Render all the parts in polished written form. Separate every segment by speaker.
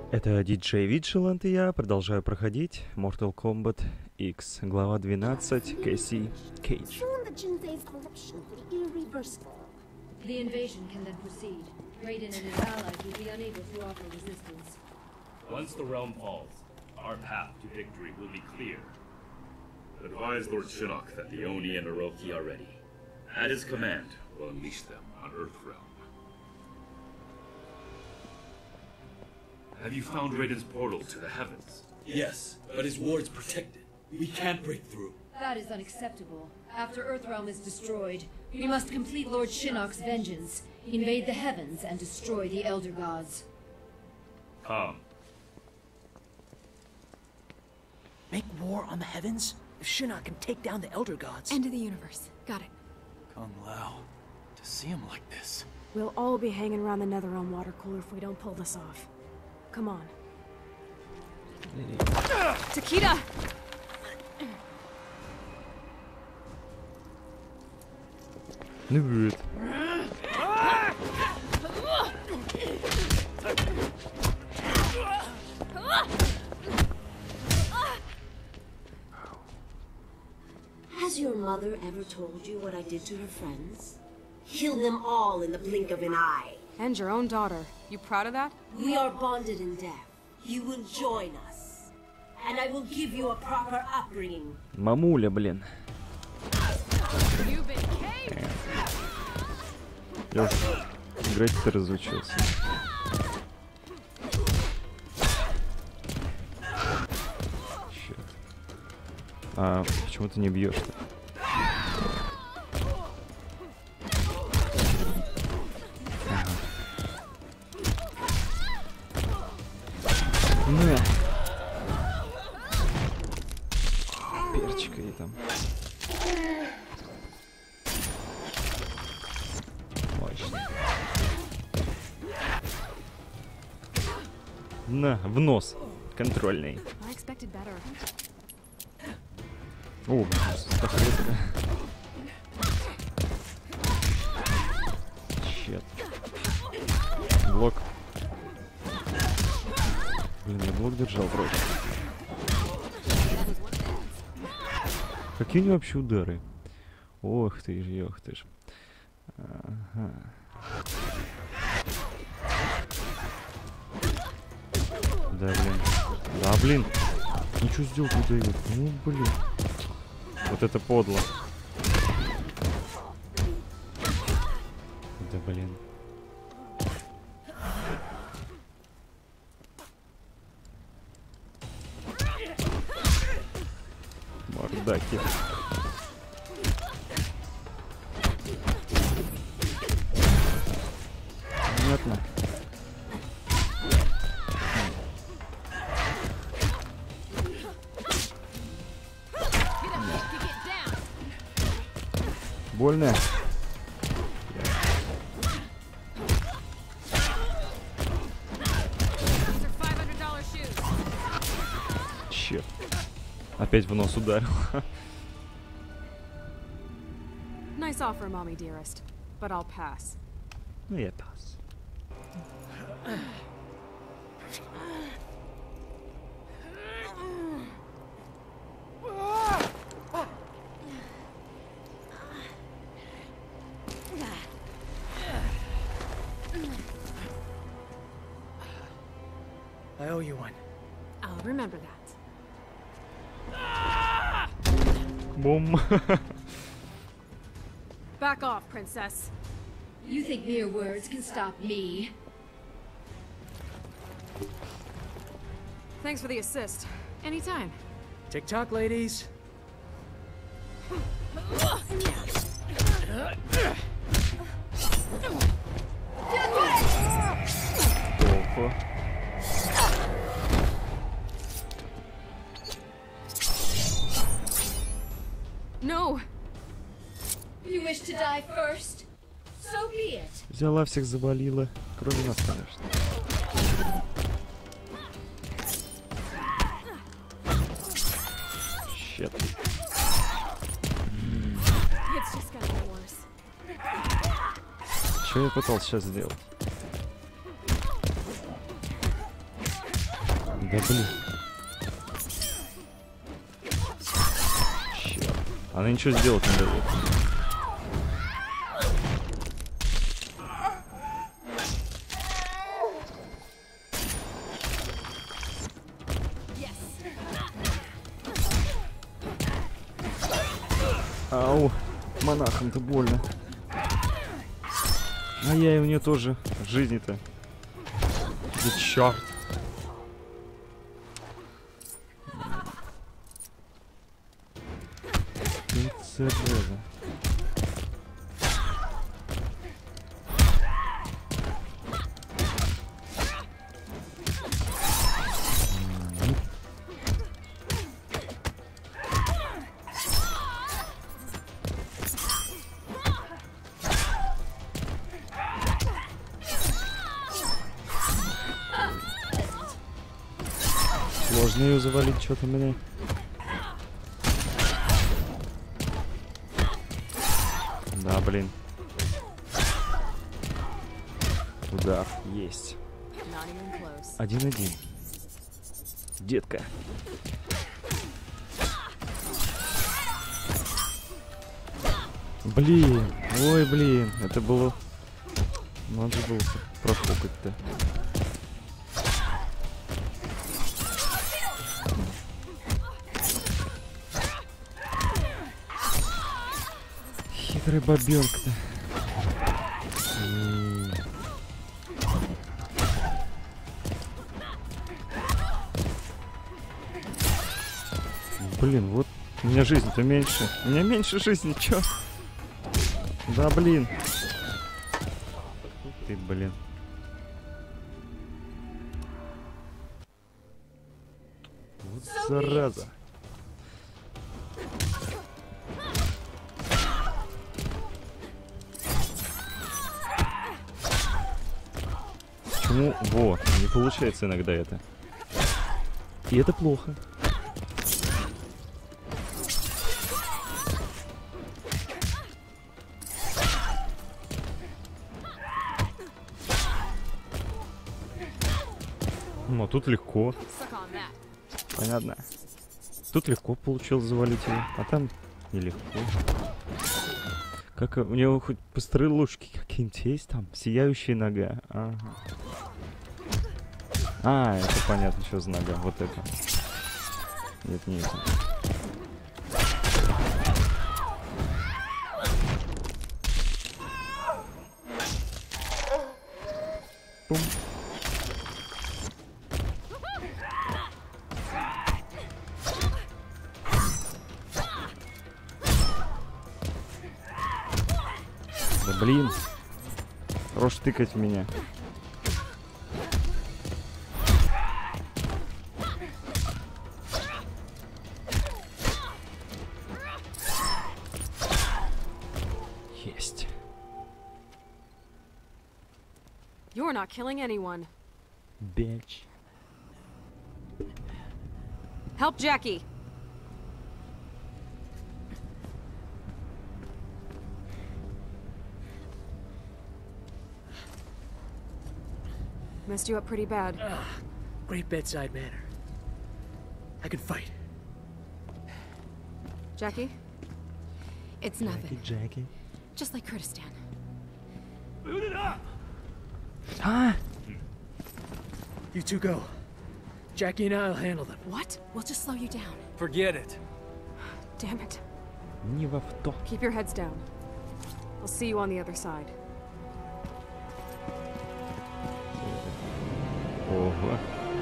Speaker 1: Это диджей Виджелант, и я продолжаю проходить Mortal Kombat X, глава 12, Кэсси Кейдж.
Speaker 2: The invasion can then proceed. Raiden and his allies will be unable to offer resistance.
Speaker 3: Once the realm falls, our path to victory will be clear. Advise Lord Shinnok that the Oni and Orochi are ready. At his command, we'll unleash them on Earthrealm. Have you found Raiden's portal to the heavens?
Speaker 4: Yes, but his ward's protected. We can't break through.
Speaker 2: That is unacceptable. After Earthrealm is destroyed, we must complete Lord Shinnok's vengeance, invade the heavens, and destroy the Elder Gods.
Speaker 3: Come.
Speaker 5: Make war on the heavens? If Shinnok can take down the Elder Gods.
Speaker 6: End of the universe. Got it.
Speaker 4: Kung Lao, to see him like this.
Speaker 6: We'll all be hanging around the Netherrealm water cooler if we don't pull this off. Come on. Takeda!
Speaker 1: Ну вот.
Speaker 7: Has your mother ever told you what I did to her friends? Killed them all in the blink of an eye.
Speaker 6: And your own daughter. You proud of that?
Speaker 7: We are bonded in death. You will join us. And I will give you a proper upbringing.
Speaker 1: Мамуля, блин. Я уж играть-то разучился. Черт. А почему ты не бьешь-то? Перчика и там. Мощно. На, в нос. Контрольный. О, так это. Щет. Блок. Блин, я блок держал вроде. Какие у него вообще удары? Ох ты ж, ох ты ж. Ага. Да, блин. Да, блин. Ничего сделать не дает. Ну, блин. Вот это подло. Да, блин. Мордаки. Понятно. Больно. Черт. Опять в нос ударил.
Speaker 6: Nice offer, mommy dearest, but I'll pass.
Speaker 1: Ну я пас.
Speaker 5: I owe you one.
Speaker 6: I'll remember that.
Speaker 1: Бум.
Speaker 6: Back off, princess.
Speaker 2: You think mere words can stop me?
Speaker 6: Thanks for the assist. Anytime.
Speaker 5: TikTok, ladies.
Speaker 1: Охо.
Speaker 6: No!
Speaker 2: You wish to die first? So be it.
Speaker 1: Взяла, всех завалила. Кроме нас, конечно. Щет.
Speaker 6: It's just gonna get worse.
Speaker 1: Что я пытался сейчас сделать? Да блин. Черт. Она ничего сделать не дает. Ау, монахам-то больно. А я и у нее тоже жизни-то. Да черт. Зараза. Сложно ее завалить, что-то мне. Да, блин. Удар есть. 1-1. Детка. Блин. Ой, блин. Это было... Надо было профукать-то. Хитрая бабёнка-то. Блин, вот у меня жизни-то меньше. У меня меньше жизни, чё? Да, блин. Ты, блин. Вот зараза. Почему? Вот, не получается иногда это. И это плохо. Ну, а тут легко. Понятно. Тут легко получилось завалить его, а там нелегко. Как у него хоть быстрые ложки какие-нибудь есть там? Сияющая нога. Ага. А, это понятно, что за нога. Вот это. Нет, не это. Пум. Да блин. Хорош тыкать в меня. Есть.
Speaker 6: You're not killing anyone.
Speaker 1: Bitch.
Speaker 6: Help Jackie. Messed you up pretty bad.
Speaker 5: Great bedside manner. I can fight.
Speaker 6: Jackie?
Speaker 2: It's nothing.
Speaker 1: Jackie.
Speaker 2: Just like Kurdistan.
Speaker 1: Ah!
Speaker 5: You two go. Jackie and I'll handle them.
Speaker 2: What? We'll just slow you down.
Speaker 4: Forget it.
Speaker 6: Damn it.
Speaker 1: Не в авто.
Speaker 6: Keep your heads down. I'll see you on the other side.
Speaker 1: Ого.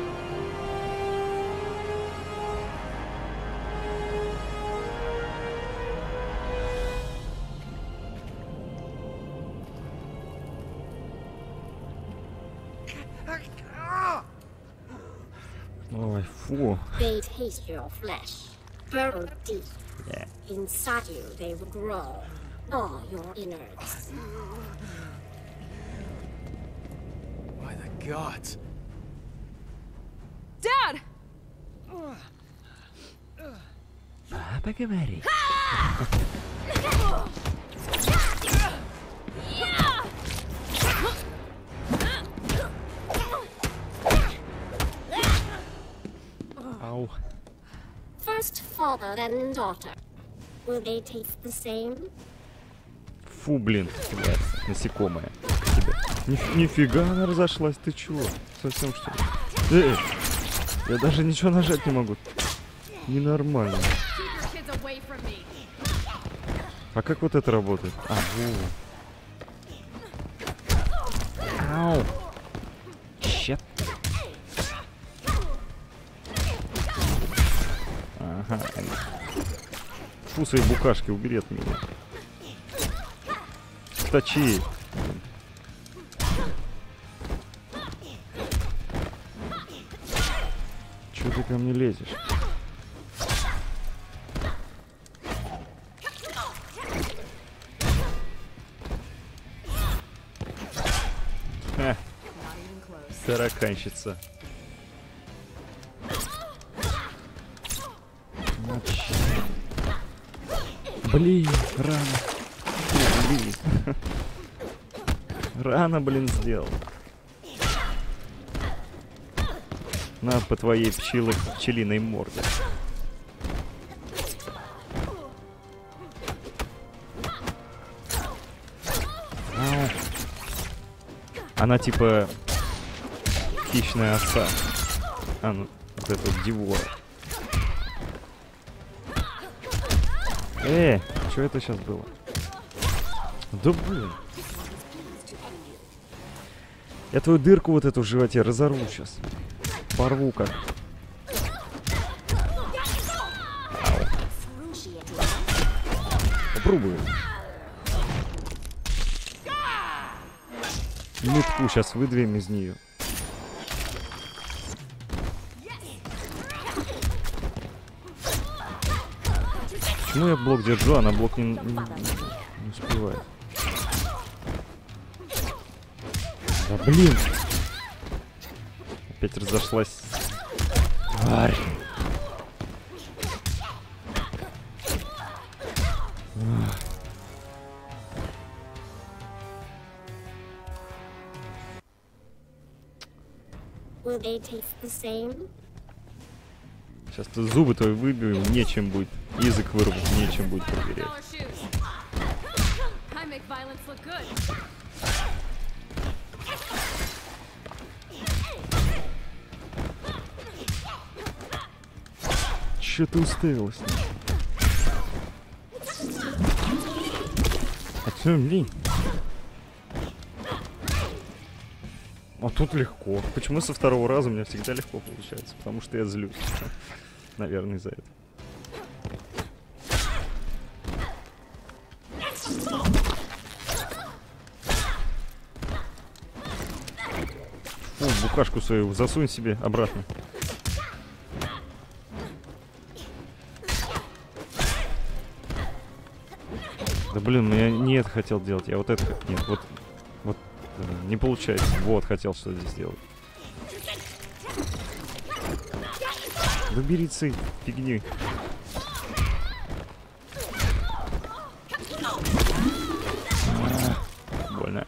Speaker 1: Ой, фу.
Speaker 7: They taste your flesh, burrow deep.
Speaker 1: Yeah.
Speaker 7: Inside you, they will grow. All your innards.
Speaker 4: By the gods.
Speaker 6: Dad!
Speaker 1: Поговори. Ау.
Speaker 8: First father, then daughter. Will they taste the same?
Speaker 1: Фу, блин, тварь, насекомое. Нифига она разошлась, ты чего? Совсем что ли? Я даже ничего нажать не могу. Ненормально. А как вот это работает? А, во. Ау. Щет. Ага. Фу, свои букашки, убери от меня. Точи. Чё ты ко мне лезешь? Ха. Тараканщица. Блин, рано. Блин. Рано, блин, сделал. На по твоей пчелиной морде. Ау. Она типа хищная овца. А, ну, вот это вот дивора. Что это сейчас было? Да блин. Я твою дырку вот эту в животе разорву сейчас. Порву как. Ау. Попробую. Нитку сейчас выдвинем из нее. Почему я блок держу, а на блок не успевает? Да блин! Опять разошлась. Тварь!
Speaker 8: Will they taste the same?
Speaker 1: Сейчас ты зубы твои выбью, нечем будет. Язык вырву, нечем будет проверять. Че ты уставилась? А чё, блин? А тут легко. Почему со второго раза у меня всегда легко получается? Потому что я злюсь. Наверное, из-за этого. Фу, букашку свою засунь себе обратно. Да блин, я не это хотел делать, я вот это... Нет, вот не получается. Вот, хотел что здесь сделать. Выбери ци, фигни. Больно.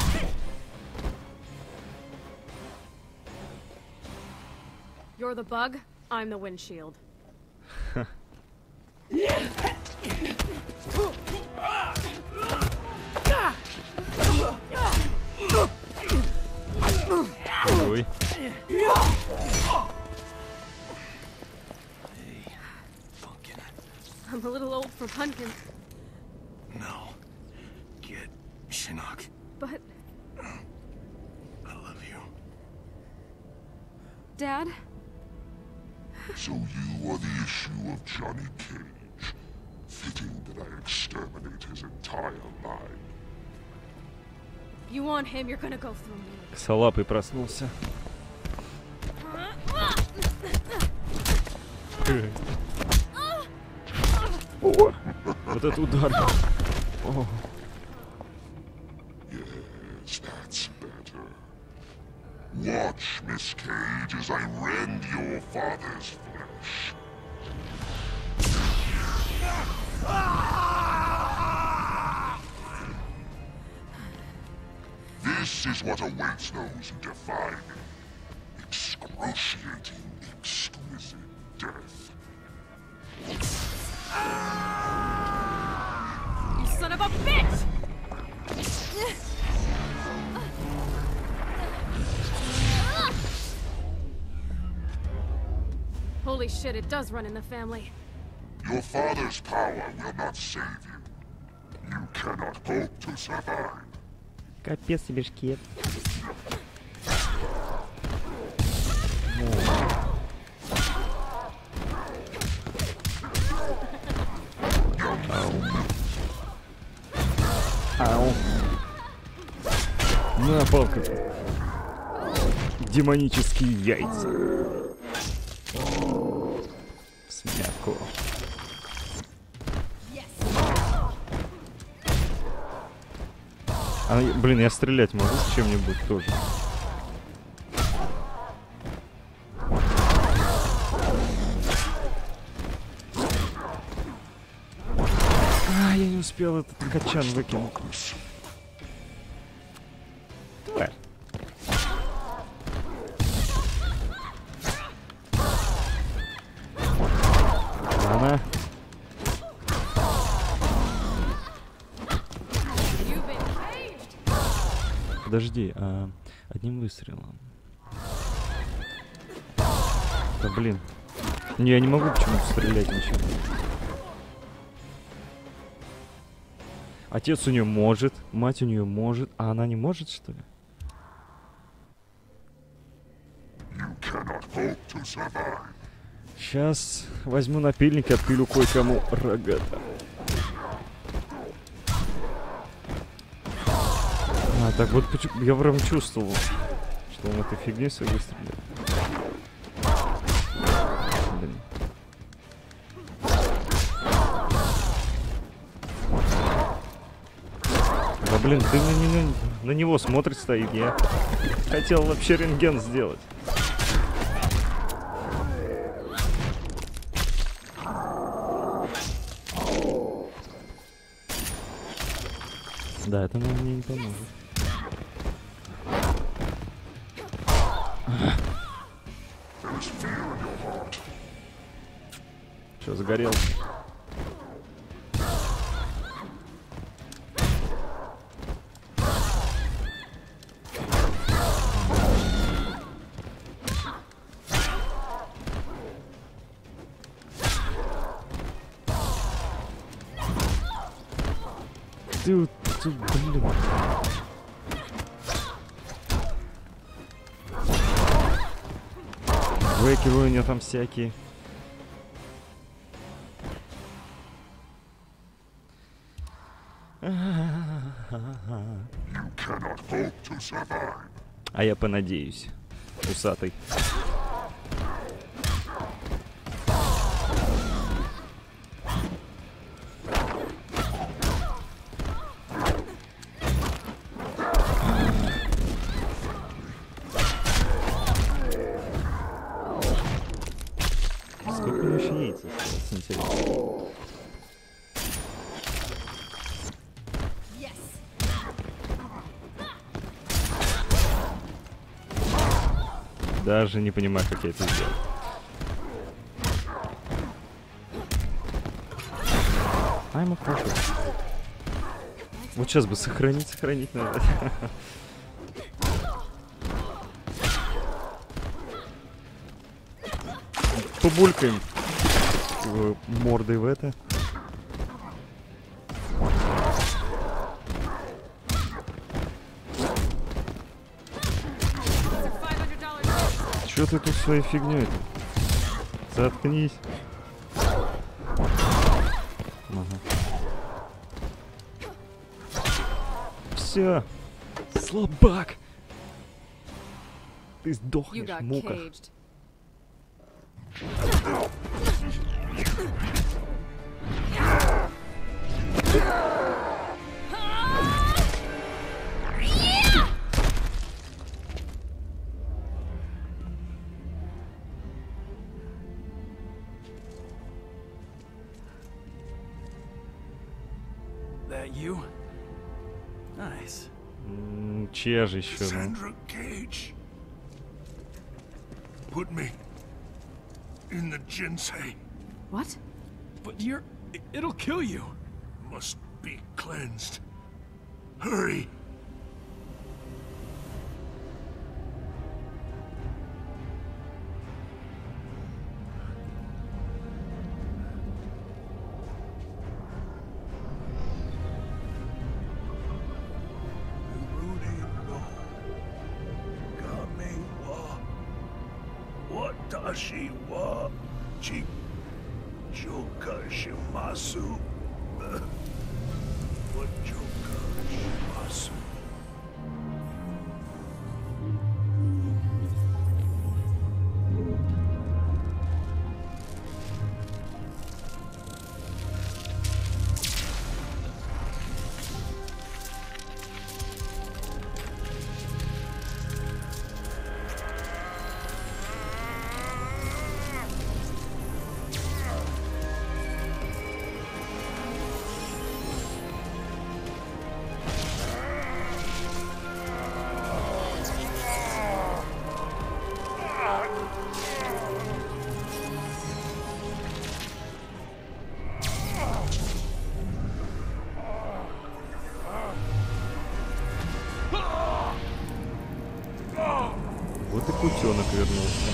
Speaker 6: You're the bug, I'm the windshield.
Speaker 1: Ой.
Speaker 6: I'm a little old for pumpkin.
Speaker 9: No. Get Shinnok.
Speaker 6: But...
Speaker 9: I love you.
Speaker 6: Dad?
Speaker 10: So you are the issue of Johnny Cage. Fitting that I exterminate his entire line.
Speaker 6: You want him, you're gonna go through me.
Speaker 1: Косолапый проснулся. О, вот это удар. О.
Speaker 10: Yes, that's better. Watch, Miss Cage, as I rend your father's flesh. This is what awaits those who defy me. Excruciating, exquisite death.
Speaker 6: You son of a bitch! Holy shit, it does run in the family.
Speaker 10: Your father's power will not save you. You cannot hope to survive.
Speaker 1: Капец тебе шкет. Ау. На, палка. Демонические яйца. В смятку. А, блин, я стрелять могу с чем-нибудь тоже. А, я не успел этот качан выкинуть. Тварь. Она. Подожди, одним выстрелом. Да блин. Не, я не могу почему-то стрелять ничем. Отец у нее может, мать у нее может, а она не может, что ли? Сейчас возьму напильник и отпилю кое-кому рогата. А, так вот, я прям чувствовал, что он этой фигней все выстрелил. Блин. Да блин, ты на него смотришь, стоит. Я хотел вообще рентген сделать. Да, это мне не поможет. Что, загорел? Ты, блин. Векеры у нее там всякие. А я понадеюсь, усатый. Сколько у него еще яиц осталось, интересно. Даже не понимаю, как я это сделал. I'm a perfect. Вот сейчас бы сохранить надо. Побулькаем мордой в это. Чё ты тут своей фигнёй-то? Заткнись. Ага. Всё. Слабак. Ты сдохнешь в муках.
Speaker 9: That you? Nice.
Speaker 1: Чья же еще?
Speaker 10: Sandra Cage. Put me in the Jinsei.
Speaker 6: What?
Speaker 9: But it'll kill you.
Speaker 10: Must be cleansed. Hurry! Watashi wa Joka shimasu. What Joka shimasu?
Speaker 1: Вот и кутенок вернулся.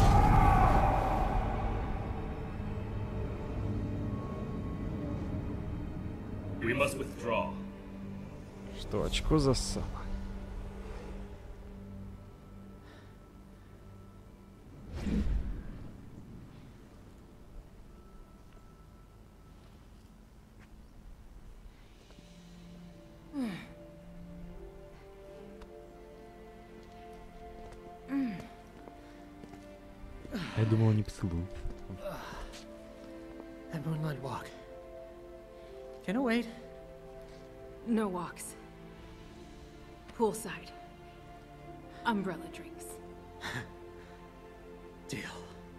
Speaker 3: We must withdraw.
Speaker 1: Что, очко зассало? Я думал, не поцелуй.
Speaker 5: That moonlight walk. Can it wait?
Speaker 6: No walks. Poolside. Umbrella drinks.
Speaker 5: Deal.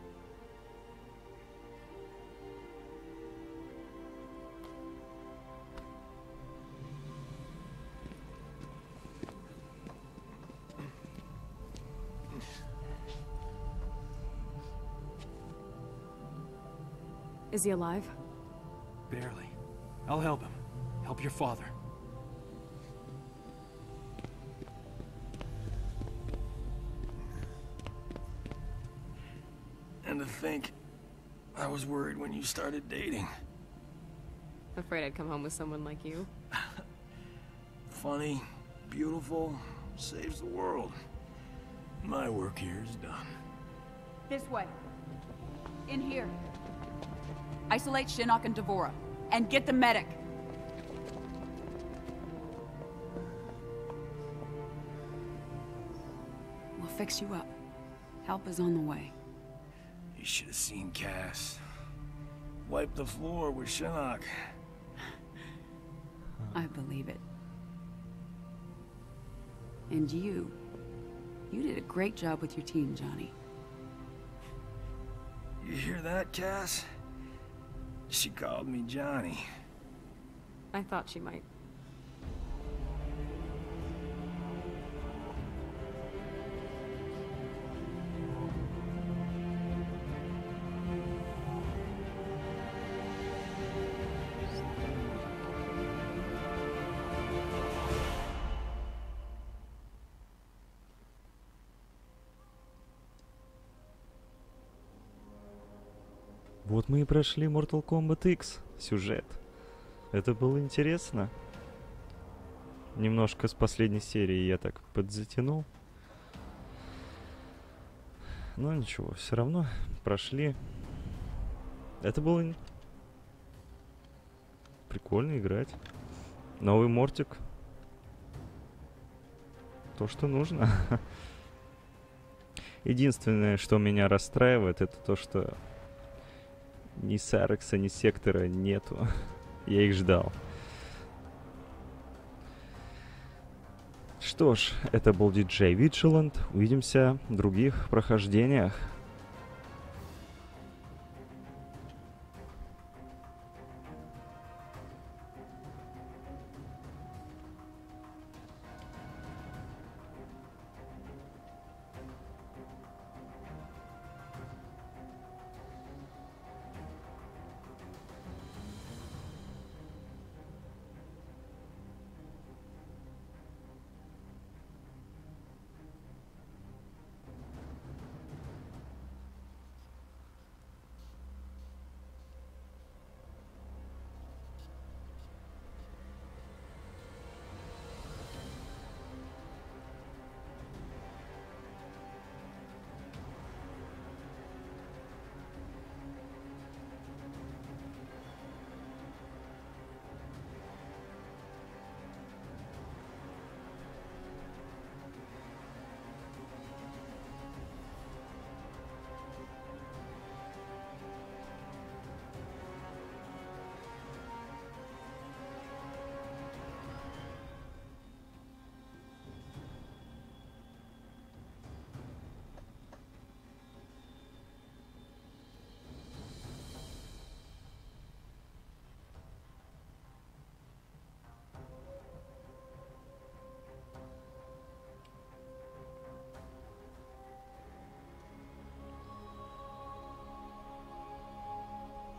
Speaker 6: Is he alive?
Speaker 9: Barely. I'll help him. Help your father.
Speaker 4: And to think, I was worried when you started dating.
Speaker 6: Afraid I'd come home with someone like you.
Speaker 4: Funny, beautiful, saves the world. My work here is done.
Speaker 11: This way. In here. Isolate Shinnok and D'Vorah. And get the medic. We'll fix you up. Help is on the way.
Speaker 4: You should have seen Cass. Wipe the floor with Shinnok.
Speaker 11: I believe it. And you did a great job with your team, Johnny.
Speaker 4: You hear that, Cass? She called me Johnny.
Speaker 6: I thought she might.
Speaker 1: Вот мы и прошли Mortal Kombat X сюжет. Это было интересно. Немножко с последней серии я так подзатянул. Но ничего, все равно прошли. Это было прикольно играть. Новый мортик. То, что нужно. Единственное, что меня расстраивает, это то, что ни Сарекса, ни Сектора нету. Я их ждал. Что ж, это был DJ Vigilant. Увидимся в других прохождениях.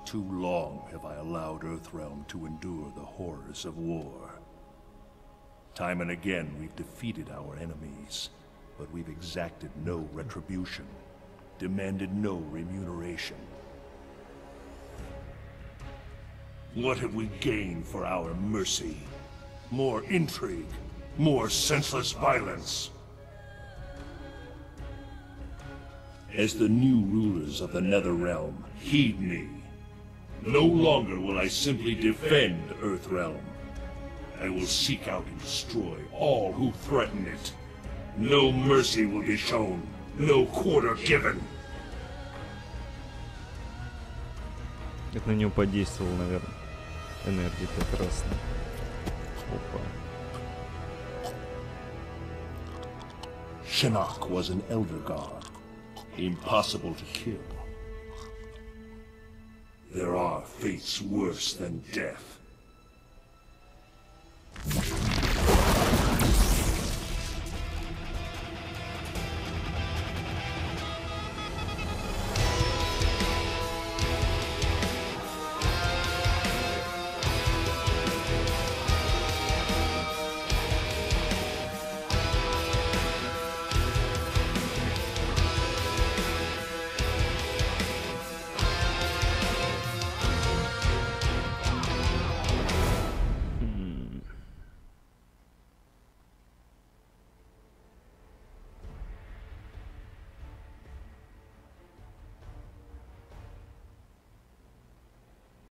Speaker 12: Too long have I allowed Earthrealm to endure the horrors of war. Time and again we've defeated our enemies, but we've exacted no retribution, demanded no remuneration. What have we gained for our mercy? More intrigue, more senseless violence. As the new rulers of the Netherrealm, heed me. No longer will I simply defend Earthrealm. I will seek out and destroy all who threaten it. No mercy will be shown, no quarter given.
Speaker 1: Это на него подействовал, наверное, энергия-то красная. Опа.
Speaker 12: Shinnok was an elder god, impossible to kill. There are fates worse than death.